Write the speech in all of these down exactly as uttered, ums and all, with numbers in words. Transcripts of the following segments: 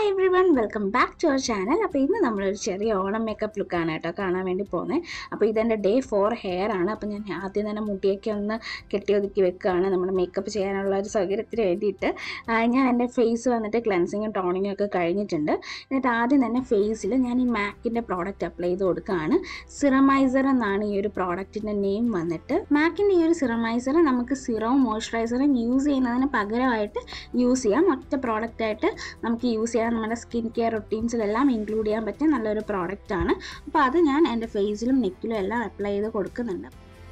Hi everyone, welcome back to our channel. അപ്പോൾ ഇന്ന് നമ്മളൊരു ചെറിയ ഓണം മേക്കപ്പ് ലുക്കാണ് കേട്ടോ കാണാൻ വേണ്ടി പോകുന്നത്. അപ്പോൾ ഇതെൻ്റെ ഡേ ഫോർ ഹെയർ ആണ്. അപ്പോൾ ഞാൻ ആദ്യം തന്നെ മുടിയൊക്കെ ഒന്ന് കെട്ടി ഒതുക്കി വെക്കുകയാണ് നമ്മുടെ മേക്കപ്പ് ചെയ്യാനുള്ള ഒരു സൗകര്യത്തിന് വേണ്ടിയിട്ട്. ഞാൻ എൻ്റെ ഫേസ് വന്നിട്ട് ക്ലെൻസിങ്ങും ടോണിങ്ങും ഒക്കെ കഴിഞ്ഞിട്ടുണ്ട്. എന്നിട്ട് ആദ്യം തന്നെ ഫേസിൽ ഞാൻ ഈ മാക്കിൻ്റെ പ്രോഡക്റ്റ് അപ്ലൈ ചെയ്ത് കൊടുക്കുകയാണ്. സിറമൈസർ എന്നാണ് ഈ ഒരു പ്രോഡക്റ്റിൻ്റെ നെയിം വന്നിട്ട്. മാക്കിൻ്റെ ഈ ഒരു സിറമൈസർ നമുക്ക് സിറവും മോയ്സ്ചറൈസറും യൂസ് ചെയ്യുന്നതിന് പകരമായിട്ട് യൂസ് ചെയ്യാം. ഒറ്റ പ്രോഡക്റ്റായിട്ട് നമുക്ക് യൂസ് ചെയ്യാൻ നമ്മുടെ സ്കിൻ കെയർ റൊട്ടീൻസിലെല്ലാം ഇൻക്ലൂഡ് ചെയ്യാൻ പറ്റിയ നല്ലൊരു പ്രോഡക്റ്റാണ്. അപ്പോൾ അത് ഞാൻ എൻ്റെ ഫേസിലും നെക്കിലും എല്ലാം അപ്ലൈ ചെയ്ത് കൊടുക്കുന്നുണ്ട്.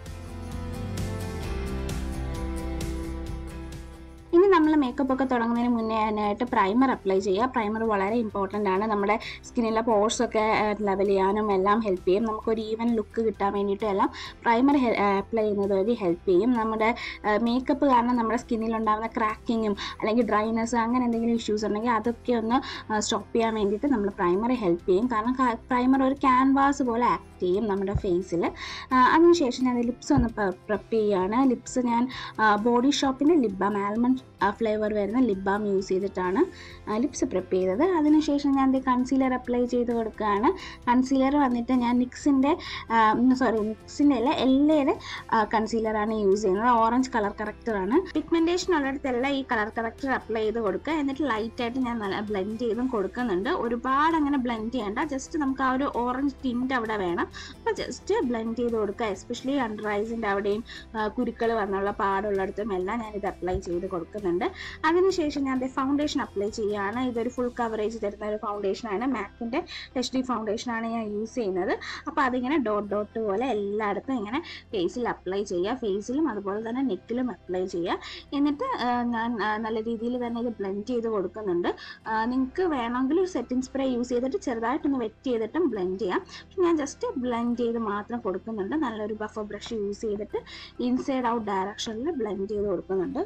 ഇനി നമ്മൾ മേക്കപ്പ് ഒക്കെ തുടങ്ങുന്നതിന് മുന്നേ ആയിട്ട് പ്രൈമർ അപ്ലൈ ചെയ്യുക. പ്രൈമർ വളരെ ഇമ്പോർട്ടൻ്റ് ആണ്. നമ്മുടെ സ്കിന്നിലെ പോർസൊക്കെ ലെവൽ ചെയ്യാനും എല്ലാം ഹെൽപ്പ് ചെയ്യും. നമുക്കൊരു ഈവൻ ലുക്ക് കിട്ടാൻ വേണ്ടിയിട്ടും എല്ലാം പ്രൈമർ അപ്ലൈ ചെയ്യുന്നത് വഴി ഹെൽപ്പ് ചെയ്യും. നമ്മുടെ മേക്കപ്പ് കാരണം നമ്മുടെ സ്കിന്നിലുണ്ടാകുന്ന ക്രാക്കിങ്ങും അല്ലെങ്കിൽ ഡ്രൈനെസ് അങ്ങനെ എന്തെങ്കിലും ഇഷ്യൂസ് ഉണ്ടെങ്കിൽ അതൊക്കെ ഒന്ന് സ്റ്റോപ്പ് ചെയ്യാൻ വേണ്ടിയിട്ട് നമ്മൾ പ്രൈമർ ഹെൽപ്പ് ചെയ്യും. കാരണം പ്രൈമർ ഒരു ക്യാൻവാസ് പോലെ ആക്ട് ചെയ്യും നമ്മുടെ ഫേസിൽ. അതിനുശേഷം ഞാൻ ലിപ്സ് ഒന്ന് പ്രെപ്പ് ചെയ്യുകയാണ്. ലിപ്സ് ഞാൻ ബോഡി ഷോപ്പിൻ്റെ ലിപ് ബാം ആൽമണ്ട് ഫ്ലേവർ വരുന്ന ലിപ് ബാം യൂസ് ചെയ്തിട്ടാണ് ലിപ്സ് പ്രെപ്പ് ചെയ്തത്. അതിനുശേഷം ഞാൻ കൺസീലർ അപ്ലൈ ചെയ്ത് കൊടുക്കുകയാണ്. കൺസീലർ വന്നിട്ട് ഞാൻ നിക്സിൻ്റെ സോറി നിക്സിൻ്റെ അല്ല എല്ലയുടെ കൺസീലറാണ് യൂസ് ചെയ്യുന്നത്. ഓറഞ്ച് കളർ കറക്റ്ററാണ്. പിഗ്മെൻറ്റേഷൻ ഉള്ളിടത്തെല്ലാം ഈ കളർ കറക്റ്റർ അപ്ലൈ ചെയ്ത് കൊടുക്കുക. എന്നിട്ട് ലൈറ്റായിട്ട് ഞാൻ നല്ല ബ്ലെൻഡ് ചെയ്തും കൊടുക്കുന്നുണ്ട്. ഒരുപാട് അങ്ങനെ ബ്ലെൻഡ് ചെയ്യേണ്ട, ജസ്റ്റ് നമുക്ക് ആ ഒരു ഓറഞ്ച് ടിൻറ്റ് അവിടെ വേണം. അപ്പോൾ ജസ്റ്റ് ബ്ലെൻഡ് ചെയ്ത് കൊടുക്കുക. എസ്പെഷ്യലി അണ്ടർ ഐസിൻ്റെ അവിടെയും കുരുക്കൾ വന്നുള്ള പാടുള്ളിടത്തും എല്ലാം ഞാനിത് അപ്ലൈ ചെയ്ത് കൊടുക്കുന്നുണ്ട്. അതിനുശേഷം ഞാൻ ഫൗണ്ടേഷൻ അപ്ലൈ ചെയ്യുകയാണ്. ഇതൊരു ഫുൾ കവറേജ് തരുന്ന ഒരു ഫൗണ്ടേഷനാണ്. മാക്കിൻ്റെ എച്ച് ഡി ഫൗണ്ടേഷനാണ് ഞാൻ യൂസ് ചെയ്യുന്നത്. അപ്പോൾ അതിങ്ങനെ ഡോട്ട് ഡോട്ട് പോലെ എല്ലായിടത്തും ഇങ്ങനെ ഫേസിൽ അപ്ലൈ ചെയ്യുക. ഫേസിലും അതുപോലെ തന്നെ നെക്കിലും അപ്ലൈ ചെയ്യുക. എന്നിട്ട് ഞാൻ നല്ല രീതിയിൽ തന്നെ ഇത് ബ്ലെൻഡ് ചെയ്ത് കൊടുക്കുന്നുണ്ട്. നിങ്ങൾക്ക് വേണമെങ്കിൽ ഒരു സെറ്റിംഗ് സ്പ്രേ യൂസ് ചെയ്തിട്ട് ചെറുതായിട്ടൊന്ന് വെറ്റ് ചെയ്തിട്ടും ബ്ലെൻഡ് ചെയ്യാം. പക്ഷെ ഞാൻ ജസ്റ്റ് ബ്ലെൻഡ് ചെയ്ത് മാത്രം കൊടുക്കുന്നുണ്ട്. നല്ലൊരു ബഫർ ബ്രഷ് യൂസ് ചെയ്തിട്ട് ഇൻസൈഡ് ഔട്ട് ഡയറക്ഷനിൽ ബ്ലെൻഡ് ചെയ്ത് കൊടുക്കുന്നുണ്ട്.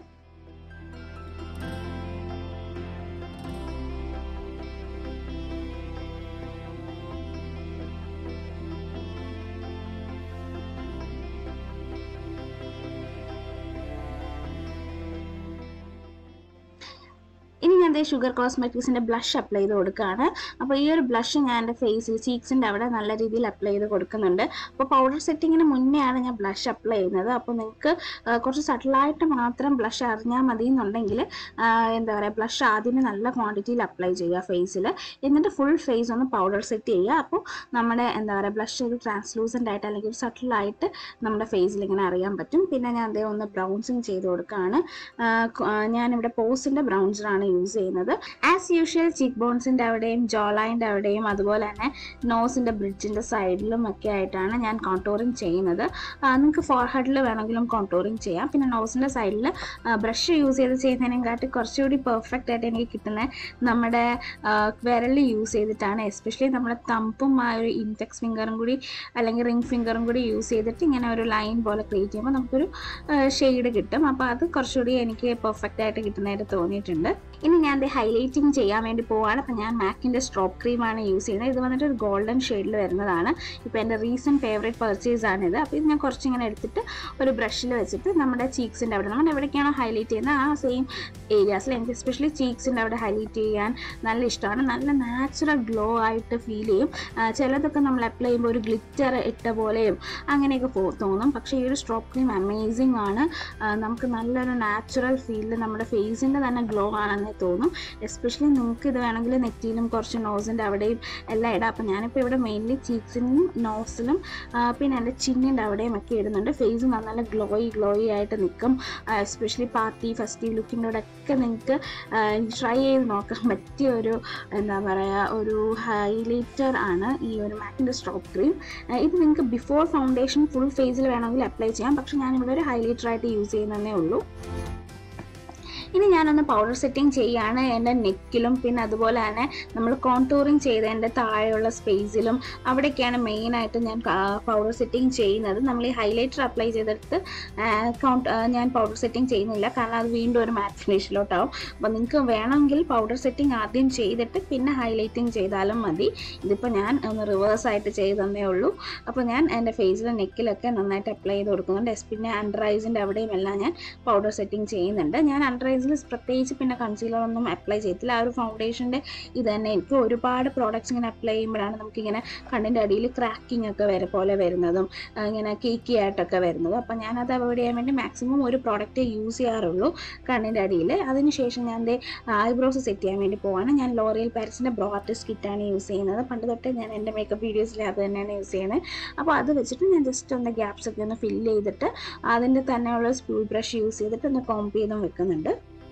ഇനി ഞാൻ ഷുഗർ കോസ്മെറ്റിക്സിൻ്റെ ബ്ലഷ് അപ്ലൈ ചെയ്ത് കൊടുക്കുകയാണ്. അപ്പോൾ ഈ ഒരു ബ്ലഷ് ഞാൻ എൻ്റെ ഫേസിൽ ചീക്സിൻ്റെ അവിടെ നല്ല രീതിയിൽ അപ്ലൈ ചെയ്ത് കൊടുക്കുന്നുണ്ട്. അപ്പോൾ പൗഡർ സെറ്റിങ്ങിന് മുന്നേ ആണ് ഞാൻ ബ്ലഷ് അപ്ലൈ ചെയ്യുന്നത്. അപ്പോൾ നിങ്ങൾക്ക് കുറച്ച് സട്ടിലായിട്ട് മാത്രം ബ്ലഷ് അറിഞ്ഞാൽ മതി എന്നുണ്ടെങ്കിൽ എന്താ പറയുക, ബ്ലഷ് ആദ്യമേ നല്ല ക്വാണ്ടിറ്റിയിൽ അപ്ലൈ ചെയ്യുക ഫേസിൽ. എന്നിട്ട് ഫുൾ ഫേസ് ഒന്ന് പൗഡർ സെറ്റ് ചെയ്യുക. അപ്പോൾ നമ്മുടെ എന്താ പറയുക ബ്ലഷ് ഒരു ട്രാൻസ്ലൂസൻ്റ് ആയിട്ട് അല്ലെങ്കിൽ ഒരു സട്ടിലായിട്ട് നമ്മുടെ ഫേസിൽ ഇങ്ങനെ അറിയാൻ പറ്റും. പിന്നെ ഞാൻ അതേ ഒന്ന് ബ്രൗൺസിങ് ചെയ്ത് കൊടുക്കുകയാണ്. ഞാനിവിടെ പോസിൻ്റെ ബ്രൗൺസറാണ് യൂസ് ചെയ്യുന്നത്. ആസ് യൂഷ്വൽ ചീക്ക് ബോൺസിൻ്റെ അവിടെയും ജോലൈൻ്റെ അവിടെയും അതുപോലെ തന്നെ നോസിൻ്റെ ബ്രിഡ്ജിൻ്റെ സൈഡിലും ഒക്കെ ആയിട്ടാണ് ഞാൻ കോണ്ടൂറിങ് ചെയ്യുന്നത്. നിങ്ങൾക്ക് ഫോർഹെഡിൽ വേണമെങ്കിലും കോണ്ടൂറിങ് ചെയ്യാം. പിന്നെ നോസിൻ്റെ സൈഡിൽ ബ്രഷ് യൂസ് ചെയ്ത് ചെയ്യുന്നതിനെക്കാട്ടി കുറച്ചുകൂടി പെർഫെക്റ്റ് ആയിട്ട് എനിക്ക് കിട്ടുന്നത് നമ്മുടെ വിരൽ യൂസ് ചെയ്തിട്ടാണ്. എസ്പെഷ്യലി നമ്മുടെ തമ്പും ആ ഒരു ഇൻഡെക്സ് ഫിംഗറും കൂടി അല്ലെങ്കിൽ റിംഗ് ഫിംഗറും കൂടി യൂസ് ചെയ്തിട്ട് ഇങ്ങനെ ഒരു ലൈൻ പോലെ ക്രിയേറ്റ് ചെയ്യുമ്പോൾ നമുക്കൊരു ഷെയ്ഡ് കിട്ടും. അപ്പോൾ അത് കുറച്ചുകൂടി എനിക്ക് പെർഫെക്റ്റ് ആയിട്ട് കിട്ടുന്നതായിട്ട് തോന്നിയിട്ടുണ്ട്. ഇനി ഞാൻ ഇത് ഹൈലൈറ്റിങ് ചെയ്യാൻ വേണ്ടി പോവാണ്. അപ്പോൾ ഞാൻ മാക്കിൻ്റെ സ്ട്രോപ്പ് ക്രീമാണ് യൂസ് ചെയ്യുന്നത്. ഇത് വന്നിട്ട് ഒരു ഗോൾഡൻ ഷെയ്ഡിൽ വരുന്നതാണ്. ഇപ്പോൾ എൻ്റെ റീസെൻറ്റ് ഫേവറേറ്റ് പർച്ചേസ് ആണിത്. അപ്പോൾ ഇത് ഞാൻ കുറച്ചിങ്ങനെ എടുത്തിട്ട് ഒരു ബ്രഷിൽ വെച്ചിട്ട് നമ്മുടെ ചീക്സിൻ്റെ അവിടെ നമ്മൾ എവിടേക്കാണോ ഹൈലൈറ്റ് ചെയ്യുന്നത് ആ സെയിം ഏരിയാസിൽ എനിക്ക് എസ്പെഷ്യലി ചീക്സിൻ്റെ അവിടെ ഹൈലൈറ്റ് ചെയ്യാൻ നല്ല ഇഷ്ടമാണ്. നല്ല നാച്ചുറൽ ഗ്ലോ ആയിട്ട് ഫീൽ ചെയ്യും. ചിലതൊക്കെ നമ്മൾ അപ്ലൈ ചെയ്യുമ്പോൾ ഒരു ഗ്ലിറ്റർ ഇട്ട പോലെയും അങ്ങനെയൊക്കെ പോ തോന്നും പക്ഷേ ഈ ഒരു സ്ട്രോപ്പ് ക്രീം അമേസിങ് ആണ്. നമുക്ക് നല്ലൊരു നാച്ചുറൽ ഫീലിൽ നമ്മുടെ ഫേസിൻ്റെ തന്നെ ഗ്ലോ ആണെന്ന് തോന്നും. എസ്പെഷ്യലി നിങ്ങൾക്ക് ഇത് വേണമെങ്കിൽ നെറ്റിയിലും കുറച്ച് നോസിൻ്റെ അവിടെയും എല്ലാം ഇടാം. അപ്പോൾ ഞാനിപ്പോൾ ഇവിടെ മെയിൻലി ചീക്സിനും നോസിലും പിന്നെ എൻ്റെ ചിന്നിൻ്റെ അവിടെയും ഒക്കെ ഇടുന്നുണ്ട്. ഫേസ് നല്ല ഗ്ലോയി ഗ്ലോയി ആയിട്ട് നിൽക്കും. എസ്പെഷ്യലി പാർട്ടി ഫെസ്റ്റീവ് ലുക്കിൻ്റെ ഒക്കെ നിങ്ങൾക്ക് ട്രൈ ചെയ്ത് നോക്കാൻ പറ്റിയ ഒരു എന്താ പറയുക ഒരു ഹൈലൈറ്റർ ആണ് ഈ ഒരു മാക്കിൻ്റെ സ്ട്രോപ്പ് ക്രീം. ഇത് നിങ്ങൾക്ക് ബിഫോർ ഫൗണ്ടേഷൻ ഫുൾ ഫേസിൽ വേണമെങ്കിൽ അപ്ലൈ ചെയ്യാം. പക്ഷേ ഞാനിവിടെ ഒരു ഹൈലൈറ്ററായിട്ട് യൂസ് ചെയ്യുന്നതേ ഉള്ളൂ. ഇനി ഞാനൊന്ന് പൗഡർ സെറ്റിംഗ് ചെയ്യുകയാണ് എൻ്റെ നെക്കിലും പിന്നെ അതുപോലെ തന്നെ നമ്മൾ കോണ്ടൂറിങ് ചെയ്തതിൻ്റെ താഴെയുള്ള സ്പേസിലും അവിടെയൊക്കെയാണ് മെയിനായിട്ട് ഞാൻ പൗഡർ സെറ്റിംഗ് ചെയ്യുന്നത്. നമ്മൾ ഈ ഹൈലൈറ്റർ അപ്ലൈ ചെയ്തെടുത്ത് ഞാൻ പൗഡർ സെറ്റിംഗ് ചെയ്യുന്നില്ല, കാരണം അത് വീണ്ടും ഒരു മാറ്റ് ഫിനിഷിലോട്ടാവും. അപ്പോൾ നിങ്ങൾക്ക് വേണമെങ്കിൽ പൗഡർ സെറ്റിംഗ് ആദ്യം ചെയ്തിട്ട് പിന്നെ ഹൈലൈറ്റിംഗ് ചെയ്താലും മതി. ഇതിപ്പോൾ ഞാൻ ഒന്ന് റിവേഴ്സായിട്ട് ചെയ്തതന്നേ ഉള്ളൂ. അപ്പോൾ ഞാൻ എൻ്റെ ഫേസിലും നെക്കിലൊക്കെ നന്നായിട്ട് അപ്ലൈ ചെയ്ത് കൊടുക്കുന്നുണ്ട്. പിന്നെ അണ്ടർ ഐസിൻ്റെ അവിടെയും എല്ലാം ഞാൻ പൗഡർ സെറ്റിംഗ് ചെയ്യുന്നുണ്ട്. ഞാൻ അണ്ടർ ഐസ് ഫേസിൽ പ്രത്യേകിച്ച് പിന്നെ കൺസീലറൊന്നും അപ്ലൈ ചെയ്യത്തില്ല. ആ ഒരു ഫൗണ്ടേഷൻ്റെ ഇത് തന്നെ. എനിക്ക് ഒരുപാട് പ്രോഡക്റ്റ്സ് ഇങ്ങനെ അപ്ലൈ ചെയ്യുമ്പോഴാണ് നമുക്കിങ്ങനെ കണ്ണിൻ്റെ അടിയിൽ ക്രാക്കിംഗ് ഒക്കെ വരെ പോലെ വരുന്നതും ഇങ്ങനെ കേക്കി ആയിട്ടൊക്കെ വരുന്നതും. അപ്പോൾ ഞാനത് അവോയ്ഡ് ചെയ്യാൻ വേണ്ടി മാക്സിമം ഒരു പ്രോഡക്റ്റ് യൂസ് ചെയ്യാറുള്ളൂ കണ്ണിൻ്റെ അടിയിൽ. അതിനുശേഷം ഞാൻ എൻ്റെ ഐബ്രോസ് സെറ്റ് ചെയ്യാൻ വേണ്ടി പോവാണ്. ഞാൻ ലോറിയൽ പാരിസിൻ്റെ ബ്രോ ആർട്ടിസ്റ്റ് കിറ്റാണ് യൂസ് ചെയ്യുന്നത്. പണ്ട് തൊട്ടേ ഞാൻ എൻ്റെ മേക്കപ്പ് വീഡിയോസിൽ അത് തന്നെയാണ് യൂസ് ചെയ്യുന്നത്. അപ്പോൾ അത് വെച്ചിട്ട് ഞാൻ ജസ്റ്റ് ഒന്ന് ഗ്യാപ്സ് ഒക്കെ ഒന്ന് ഫില്ല് ചെയ്തിട്ട് അതിൻ്റെ തന്നെയുള്ള സ്പൂൾ ബ്രഷ് യൂസ് ചെയ്തിട്ട് ഒന്ന് കോംപ് ചെയ്തും വെക്കുന്നുണ്ട്.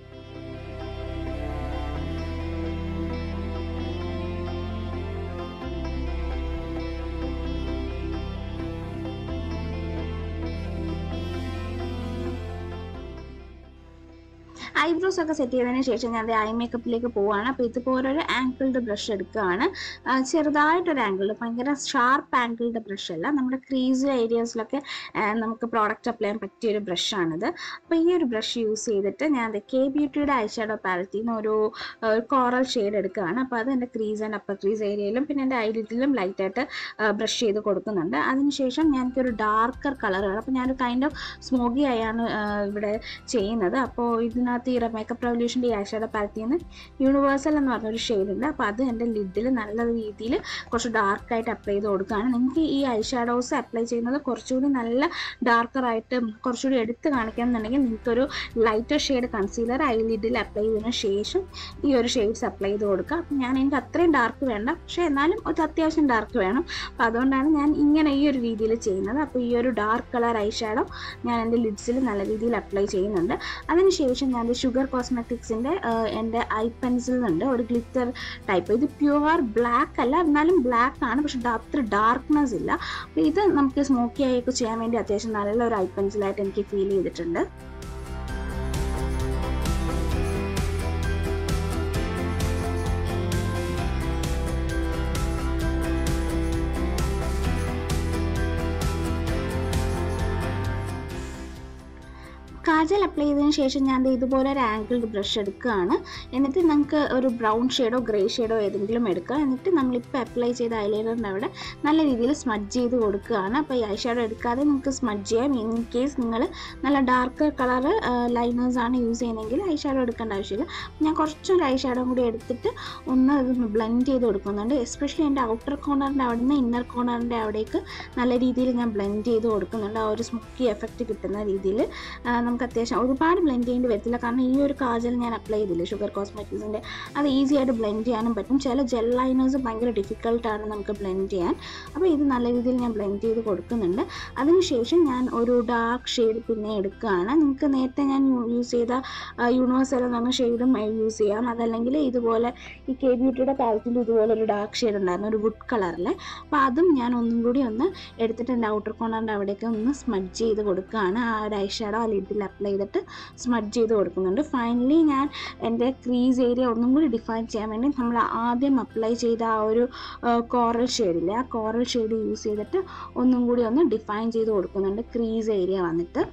ഐബ്രോസ് ഒക്കെ സെറ്റ് ചെയ്തതിന് ശേഷം ഞാൻ ഐ മേക്കപ്പിലേക്ക് പോവുകയാണ്. അപ്പോൾ ഇതുപോലെ ഒരു ആംഗിൾഡ് ബ്രഷ് എടുക്കുകയാണ്. ചെറുതായിട്ടൊരു ആംഗിൾഡ്, ഭയങ്കര ഷാർപ്പ് ആംഗിൾഡ് ബ്രഷ് അല്ല, നമ്മുടെ ക്രീസ് ഏരിയാസിലൊക്കെ നമുക്ക് പ്രോഡക്റ്റ് അപ്ലൈ ചെയ്യാൻ പറ്റിയൊരു ബ്രഷാണിത്. അപ്പോൾ ഈ ഒരു ബ്രഷ് യൂസ് ചെയ്തിട്ട് ഞാൻ കെ ബ്യൂട്ടിയുടെ ഐ ഷാഡോ പാലറ്റിൽ നിന്ന് ഒരു കോറൽ ഷെയ്ഡ് എടുക്കുകയാണ്. അപ്പോൾ അത് എൻ്റെ ക്രീസ് ആൻഡ് അപ്പർ ക്രീസ് ഏരിയയിലും പിന്നെ എൻ്റെ ഐലിഡിലും ലൈറ്റായിട്ട് ബ്രഷ് ചെയ്ത് കൊടുക്കുന്നുണ്ട്. അതിനുശേഷം ഞാനൊരു ഡാർക്കർ കളർ വേണം. അപ്പോൾ ഞാനൊരു കൈൻഡ് ഓഫ് സ്മോക്കി ആയാണ് ഇവിടെ ചെയ്യുന്നത്. അപ്പോൾ ഇതിനകത്ത് ഈ മേക്കപ്പ് റെവല്യൂഷൻ്റെ ഈ ഐ ഷാഡോ പാലറ്റിൽ നിന്ന് യൂണിവേഴ്സൽ എന്ന് പറഞ്ഞൊരു ഷെയ്ഡ് ഉണ്ട്. അപ്പോൾ അത് എൻ്റെ ലിഡിൽ നല്ല രീതിയിൽ കുറച്ച് ഡാർക്കായിട്ട് അപ്ലൈ ചെയ്ത് കൊടുക്കുകയാണ്. നിങ്ങൾക്ക് ഈ ഐ ഷാഡോസ് അപ്ലൈ ചെയ്യുന്നത് കുറച്ചുകൂടി നല്ല ഡാർക്കറായിട്ട് കുറച്ചുകൂടി എടുത്ത് കാണിക്കണമെന്നുണ്ടെങ്കിൽ നിങ്ങൾക്കൊരു ലൈറ്റർ ഷെയ്ഡ് കൺസീലർ ഐ ലിഡിൽ അപ്ലൈ ചെയ്തതിന് ശേഷം ഈ ഒരു ഷെയ്ഡ്സ് അപ്ലൈ ചെയ്ത് കൊടുക്കുക. അപ്പം ഞാൻ എനിക്ക് അത്രയും ഡാർക്ക് വേണ്ട, പക്ഷേ എന്നാലും ഒരു അത്യാവശ്യം ഡാർക്ക് വേണം. അപ്പോൾ അതുകൊണ്ടാണ് ഞാൻ ഇങ്ങനെ ഈ ഒരു രീതിയിൽ ചെയ്യുന്നത്. അപ്പോൾ ഈ ഒരു ഡാർക്ക് കളർ ഐ ഷാഡോ ഞാൻ എൻ്റെ ലിഡ്സിൽ നല്ല രീതിയിൽ അപ്ലൈ ചെയ്യുന്നുണ്ട്. അതിനുശേഷം ഞാൻ ഷുഗർ കോസ്മെറ്റിക്സിൻ്റെ എൻ്റെ ഐ പെൻസിൽ ഉണ്ട് ഒരു ഗ്ലിറ്റർ ടൈപ്പ്. ഇത് പ്യുവർ ബ്ലാക്ക് അല്ല, എന്നാലും ബ്ലാക്ക് ആണ്, പക്ഷെ അത്ര ഡാർക്ക്നെസ് ഇല്ല. അപ്പോൾ ഇത് നമുക്ക് സ്മോക്കി ആയൊക്കെ ചെയ്യാൻ വേണ്ടി അത്യാവശ്യം നല്ലൊരു ഐ പെൻസിലായിട്ട് എനിക്ക് ഫീൽ ചെയ്തിട്ടുണ്ട്. കാജൽ അപ്ലൈ ചെയ്തതിന് ശേഷം ഞാൻ ഇതുപോലെ ഒരു ആംഗിൾഡ് ബ്രഷ് എടുക്കുകയാണ്. എന്നിട്ട് നമുക്ക് ഒരു ബ്രൗൺ ഷെയ്ഡോ ഗ്രേ ഷെയ്ഡോ ഏതെങ്കിലും എടുക്കുക. എന്നിട്ട് നമ്മളിപ്പോൾ അപ്ലൈ ചെയ്ത ഐലൈനറിൻ്റെ അവിടെ നല്ല രീതിയിൽ സ്മഡ്ജ് ചെയ്ത് കൊടുക്കുകയാണ്. അപ്പോൾ ഈ ഐ ഷാഡോ എടുക്കാതെ നിങ്ങൾക്ക് സ്മഡ്ജ് ചെയ്യാം. ഇൻ കേസ് നിങ്ങൾ നല്ല ഡാർക്ക് കളർ ലൈനേഴ്സാണ് യൂസ് ചെയ്യുന്നതെങ്കിൽ ഐ ഷാഡോ എടുക്കേണ്ട ആവശ്യമില്ല. ഞാൻ കുറച്ചൊരു ഐ ഷാഡോ കൂടി എടുത്തിട്ട് ഒന്ന് ഇത് ബ്ലെൻഡ് ചെയ്ത് കൊടുക്കുന്നുണ്ട്. എസ്പെഷ്യലി എൻ്റെ ഔട്ടർ കോർണറിൻ്റെ അവിടെ നിന്ന് ഇന്നർ കോർണറിൻ്റെ അവിടേക്ക് നല്ല രീതിയിൽ ഞാൻ ബ്ലെൻഡ് ചെയ്ത് കൊടുക്കുന്നുണ്ട്. ആ ഒരു സ്മോക്കി എഫക്റ്റ് കിട്ടുന്ന രീതിയിൽ നമുക്ക് അത്യാവശ്യം ഒരുപാട് ബ്ലെൻഡ് ചെയ്യേണ്ടി വരത്തില്ല. കാരണം ഈ ഒരു കാജൽ ഞാൻ അപ്ലൈ ചെയ്തില്ല ഷുഗർ കോസ്മെറ്റിക്സിൻ്റെ, അത് ഈസി ആയിട്ട് ബ്ലെൻഡ് ചെയ്യാനും പറ്റും. ചില ജെൽ ലൈനേഴ്സ് ഭയങ്കര ഡിഫിക്കൽട്ടാണ് നമുക്ക് ബ്ലെൻഡ് ചെയ്യാൻ. അപ്പോൾ ഇത് നല്ല രീതിയിൽ ഞാൻ ബ്ലെൻഡ് ചെയ്ത് കൊടുക്കുന്നുണ്ട്. അതിനുശേഷം ഞാൻ ഒരു ഡാർക്ക് ഷെയ്ഡ് പിന്നെ എടുക്കുകയാണ്. നിങ്ങൾക്ക് നേരത്തെ ഞാൻ യൂസ് ചെയ്ത യൂണിവേഴ്സൽ എന്ന് പറഞ്ഞ ഷെയ്ഡും യൂസ് ചെയ്യാം. അതല്ലെങ്കിൽ ഇതുപോലെ ഈ കെ ബ്യൂട്ടിയുടെ പാലറ്റിൽ ഇതുപോലെ ഒരു ഡാർക്ക് ഷെയ്ഡ് ഉണ്ടായിരുന്നു, ഒരു വുഡ് കളറിൽ. അപ്പോൾ അതും ഞാൻ ഒന്നും കൂടി ഒന്ന് എടുത്തിട്ട് എൻ്റെ ഔട്ടർ കോർണറിൻ്റെ അവിടേക്ക് ഒന്ന് സ്മഡ്ജ് ചെയ്ത് കൊടുക്കുകയാണ്. ആ ഒരു ഐ ഷാഡോ ആ ലിഡിൽ അപ്ലൈ ചെയ്തിട്ട് സ്മഡ്ജ് ചെയ്ത് കൊടുക്കുന്നുണ്ട്. ഫൈനലി ഞാൻ എൻ്റെ ക്രീസ് ഏരിയ ഒന്നും കൂടി ഡിഫൈൻ ചെയ്യാൻ വേണ്ടി നമ്മൾ ആദ്യം അപ്ലൈ ചെയ്ത ആ ഒരു കോറൽ ഷെയ്ഡില്ലേ, ആ കോറൽ ഷെയ്ഡ് യൂസ് ചെയ്തിട്ട് ഒന്നും കൂടി ഒന്ന് ഡിഫൈൻ ചെയ്ത് കൊടുക്കുന്നുണ്ട് ക്രീസ് ഏരിയ വന്നിട്ട്.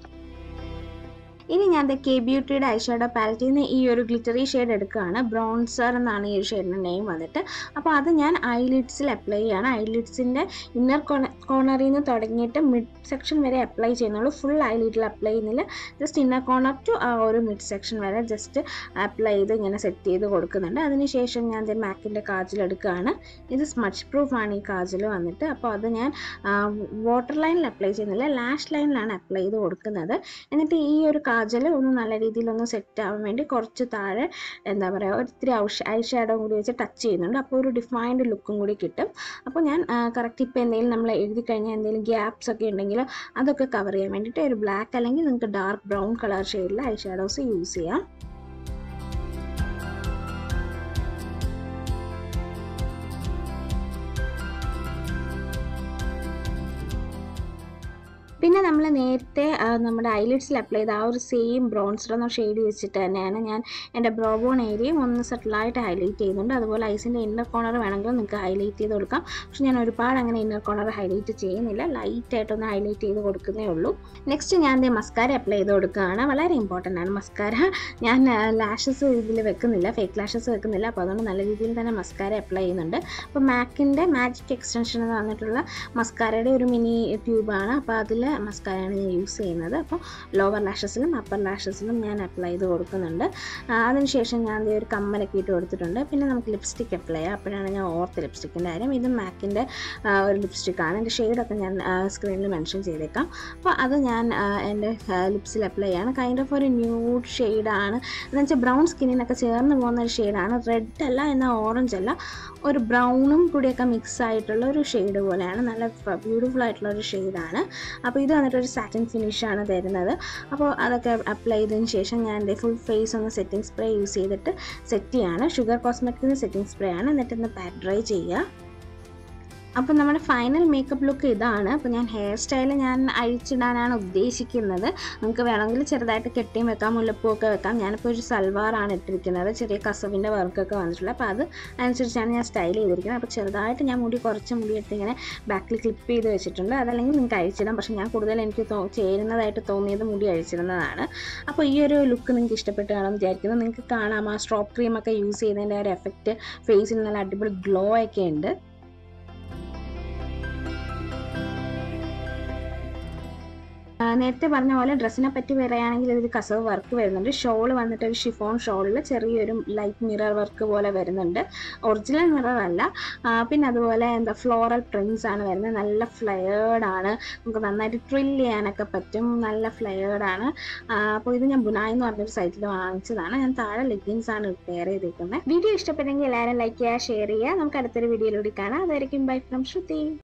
ഇനി ഞാൻ കെ ബ്യൂട്ടിയുടെ ഐ ഷാഡോ പാലറ്റിൽ നിന്ന് ഈ ഒരു ഗ്ലിറ്ററി ഷെയ്ഡ് എടുക്കുകയാണ്. ബ്രോൺസർ എന്നാണ് ഈ ഒരു ഷെയ്ഡിൻ്റെ നെയിം വന്നിട്ട്. അപ്പോൾ അത് ഞാൻ ഐലിഡ്സിൽ അപ്ലൈ ചെയ്യുകയാണ്. ഐലിഡ്സിൻ്റെ ഇന്നർ കോർണറിൽ നിന്ന് തുടങ്ങിയിട്ട് മിഡ് സെക്ഷൻ വരെ അപ്ലൈ ചെയ്യുന്നുള്ളൂ. ഫുൾ ഐലിഡിൽ അപ്ലൈ ചെയ്യുന്നില്ല. ജസ്റ്റ് ഇന്നർ കോർണർ ടു ആ ഒരു മിഡ് സെക്ഷൻ വരെ ജസ്റ്റ് അപ്ലൈ ചെയ്ത് ഇങ്ങനെ സെറ്റ് ചെയ്ത് കൊടുക്കുന്നുണ്ട്. അതിനുശേഷം ഞാൻ മാക്കിൻ്റെ കാജൽ എടുക്കുകയാണ്. ഇത് സ്മച്ച് പ്രൂഫാണ് ഈ കാജൽ വന്നിട്ട്. അപ്പോൾ അത് ഞാൻ വാട്ടർ ലൈനിൽ അപ്ലൈ ചെയ്യുന്നില്ല, ലാഷ് ലൈനിലാണ് അപ്ലൈ ചെയ്ത് കൊടുക്കുന്നത്. എന്നിട്ട് ഈ ഒരു കാജൽ ഒന്ന് നല്ല രീതിയിലൊന്ന് സെറ്റ് ആവാൻ വേണ്ടി കുറച്ച് താഴെ എന്താ പറയുക ഒത്തിരി ഐ ഷാഡോ കൂടി വെച്ച് ടച്ച് ചെയ്യുന്നുണ്ട്. അപ്പോൾ ഒരു ഡിഫൈൻഡ് ലുക്കും കൂടി കിട്ടും. അപ്പോൾ ഞാൻ കറക്റ്റ് ഇപ്പോൾ എന്തെങ്കിലും നമ്മൾ എഴുതി കഴിഞ്ഞാൽ എന്തെങ്കിലും ഗ്യാപ്സ് ഒക്കെ ഉണ്ടെങ്കിൽ അതൊക്കെ കവർ ചെയ്യാൻ വേണ്ടിയിട്ട് ഒരു ബ്ലാക്ക് അല്ലെങ്കിൽ നിങ്ങൾക്ക് ഡാർക്ക് ബ്രൗൺ കളർ ഷെയ്ഡിൽ ഐ ഷാഡോസ് യൂസ് ചെയ്യാം. പിന്നെ നമ്മൾ നേരത്തെ നമ്മുടെ ഐലിഡ്സിൽ അപ്ലൈ ചെയ്ത ആ ഒരു സെയിം ബ്രോൺസർ എന്ന ഷെയ്ഡ് വെച്ചിട്ട് തന്നെയാണ് ഞാൻ എൻ്റെ ബ്രോബോൺ ഏരിയയും ഒന്ന് സട്ടിലായിട്ട് ഹൈലൈറ്റ് ചെയ്യുന്നുണ്ട്. അതുപോലെ ഐസിൻ്റെ ഇന്നർ കോർണർ വേണമെങ്കിൽ നിങ്ങൾക്ക് ഹൈലൈറ്റ് ചെയ്ത് കൊടുക്കാം. പക്ഷെ ഞാൻ ഒരുപാട് അങ്ങനെ ഇന്നർ കോർണർ ഹൈലൈറ്റ് ചെയ്യുന്നില്ല, ലൈറ്റായിട്ടൊന്ന് ഹൈലൈറ്റ് ചെയ്ത് കൊടുക്കുന്നേ ഉള്ളൂ. നെക്സ്റ്റ് ഞാൻ എൻ്റെ മസ്കാര അപ്ലൈ ചെയ്ത് കൊടുക്കുകയാണ്. വളരെ ഇമ്പോർട്ടൻ്റ് ആണ് മസ്കാര. ഞാൻ ലാഷസ് ഇതിൽ വെക്കുന്നില്ല, ഫേക്ക് ലാഷസ് വെക്കുന്നില്ല. അപ്പോൾ അതുകൊണ്ട് നല്ല രീതിയിൽ തന്നെ മസ്കാര അപ്ലൈ ചെയ്യുന്നുണ്ട്. അപ്പോൾ മാക്കിൻ്റെ മാജിക് എക്സ്റ്റൻഷൻ എന്ന് പറഞ്ഞിട്ടുള്ള മസ്കാരയുടെ ഒരു മിനി ട്യൂബാണ്. അപ്പോൾ അതിൽ ഷെയ്ഡിൻ്റെ മസ്കാരയാണ് ഞാൻ യൂസ് ചെയ്യുന്നത്. അപ്പോൾ ലോവർ ലാഷസിലും അപ്പർ ലാഷസിലും ഞാൻ അപ്ലൈ ചെയ്ത് കൊടുക്കുന്നുണ്ട്. അതിനുശേഷം ഞാൻ ഒരു കമ്മലൊക്കെ ഇട്ട് കൊടുത്തിട്ടുണ്ട്. പിന്നെ നമുക്ക് ലിപ്സ്റ്റിക് അപ്ലൈ ചെയ്യാം. അപ്പോഴാണ് ഞാൻ ഓർത്ത് ലിപ്സ്റ്റിക്കിൻ്റെ കാര്യം. ഇത് മാക്കിൻ്റെ ഒരു ലിപ്സ്റ്റിക്കാണ്. എൻ്റെ ഷെയ്ഡൊക്കെ ഞാൻ സ്ക്രീനിൽ മെൻഷൻ ചെയ്തേക്കാം. അപ്പോൾ അത് ഞാൻ എൻ്റെ ലിപ്സിൽ അപ്ലൈ ചെയ്യാണ്. കൈൻഡ് ഓഫ് ഒരു ന്യൂഡ് ഷെയ്ഡാണ്. എന്ന് വെച്ചാൽ ബ്രൗൺ സ്കിന്നിനൊക്കെ ചേർന്ന് പോകുന്ന ഒരു ഷെയ്ഡാണ്. റെഡ് അല്ല എന്നാൽ ഓറഞ്ച് അല്ല, ഒരു ബ്രൗണും കൂടിയൊക്കെ മിക്സ് ആയിട്ടുള്ള ഒരു ഷെയ്ഡ് പോലെയാണ്. നല്ല ബ്യൂട്ടിഫുൾ ആയിട്ടുള്ള ഒരു ഷെയ്ഡാണ്. അപ്പോൾ ഇത് വന്നിട്ടൊരു സാറ്റിൻ ഫിനിഷാണ് തരുന്നത്. അപ്പോൾ അതൊക്കെ അപ്ലൈ ചെയ്തതിന് ശേഷം ഞാൻ എൻ്റെ ഫുൾ ഫേസ് ഒന്ന് സെറ്റിംഗ് സ്പ്രേ യൂസ് ചെയ്തിട്ട് സെറ്റ് ചെയ്യാണ്. ഷുഗർ കോസ്മെറ്റിക്സിൻ്റെ സെറ്റിംഗ് സ്പ്രേ ആണ്. എന്നിട്ടൊന്ന് പാറ്റ് ഡ്രൈ ചെയ്യുക. അപ്പോൾ നമ്മുടെ ഫൈനൽ മേക്കപ്പ് ലുക്ക് ഇതാണ്. അപ്പോൾ ഞാൻ ഹെയർ സ്റ്റൈൽ ഞാൻ അഴിച്ചിടാനാണ് ഉദ്ദേശിക്കുന്നത്. നിങ്ങൾക്ക് വേണമെങ്കിൽ ചെറുതായിട്ട് കെട്ടിയും വെക്കാം, മുല്ലപ്പൂവൊക്കെ വെക്കാം. ഞാനിപ്പോൾ ഒരു സൽവാറാണ് ഇട്ടിരിക്കുന്നത്. ചെറിയ കസവിൻ്റെ വർക്കൊക്കെ വന്നിട്ടുള്ളത്. അപ്പോൾ അത് അനുസരിച്ചാണ് ഞാൻ സ്റ്റൈൽ ചെയ്തിരിക്കുന്നത്. അപ്പോൾ ചെറുതായിട്ട് ഞാൻ മുടി കുറച്ച് മുടി എടുത്ത് ഇങ്ങനെ ബാക്കിൽ ക്ലിപ്പ് ചെയ്ത് വെച്ചിട്ടുണ്ട്. അതല്ലെങ്കിൽ നിങ്ങൾക്ക് അഴിച്ചിടാം. പക്ഷേ ഞാൻ കൂടുതൽ എനിക്ക് തോ ചേരുന്നതായിട്ട് തോന്നിയത് മുടി അഴിച്ചിടുന്നതാണ്. അപ്പോൾ ഈ ഒരു ലുക്ക് നിങ്ങൾക്ക് ഇഷ്ടപ്പെട്ട് കാണുമെന്ന് വിചാരിക്കുന്നു. നിങ്ങൾക്ക് കാണാം ആ സ്ട്രോപ്പ് ക്രീമൊക്കെ യൂസ് ചെയ്തതിൻ്റെ ഒരു എഫക്റ്റ് ഫേസിൽ നല്ല അടിപൊളി ഗ്ലോ ഒക്കെ ഉണ്ട്. നേരത്തെ പറഞ്ഞ പോലെ ഡ്രസ്സിനെ പറ്റി പറയുകയാണെങ്കിൽ ഇതിൽ കസവ് വർക്ക് വരുന്നുണ്ട്. ഷോൾ വന്നിട്ട് ഒരു ഷിഫോൺ ഷോളിൽ ചെറിയൊരു ലൈറ്റ് മിറർ വർക്ക് പോലെ വരുന്നുണ്ട്. ഒറിജിനൽ മിറർ അല്ല. പിന്നെ അതുപോലെ എന്താ ഫ്ലോറൽ പ്രിൻസ് ആണ് വരുന്നത്. നല്ല ഫ്ലെയേർഡാണ്. നമുക്ക് നന്നായിട്ട് ട്രില്ല് ചെയ്യാനൊക്കെ പറ്റും. നല്ല ഫ്ലെയേർഡാണ്. അപ്പോൾ ഇത് ഞാൻ ബുനായി എന്ന് പറഞ്ഞൊരു സൈറ്റിൽ വാങ്ങിച്ചതാണ്. ഞാൻ താഴെ ലെഗിൻസ് ആണ് പെയർ ചെയ്തേക്കുന്നത്. വീഡിയോ ഇഷ്ടപ്പെട്ടെങ്കിൽ എല്ലാവരും ലൈക്ക് ചെയ്യുക, ഷെയർ ചെയ്യുക. നമുക്ക് അടുത്തൊരു വീഡിയോയിലൂടെ കാണാം. അതായിരിക്കും ബൈ ഫ്രം ശ്രുതി.